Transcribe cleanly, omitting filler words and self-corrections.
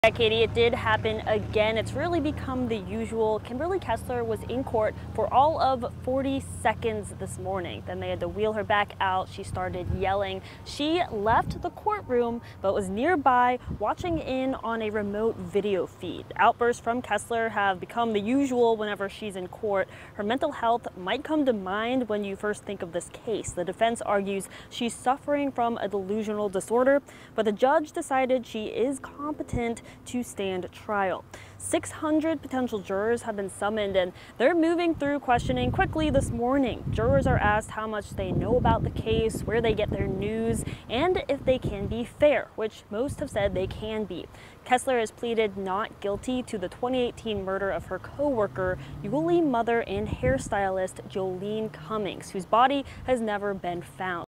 Yeah, Katie, it did happen again. It's really become the usual. Kimberly Kessler was in court for all of 40 seconds this morning. Then they had to wheel her back out. She started yelling. She left the courtroom, but was nearby watching in on a remote video feed. Outbursts from Kessler have become the usual whenever she's in court. Her mental health might come to mind when you first think of this case. The defense argues she's suffering from a delusional disorder, but the judge decided she is competent to stand trial. 600 potential jurors have been summoned and they're moving through questioning quickly this morning. Jurors are asked how much they know about the case, where they get their news, and if they can be fair, which most have said they can be. Kessler has pleaded not guilty to the 2018 murder of her co-worker, Yulee mother and hairstylist Jolene Cummings, whose body has never been found.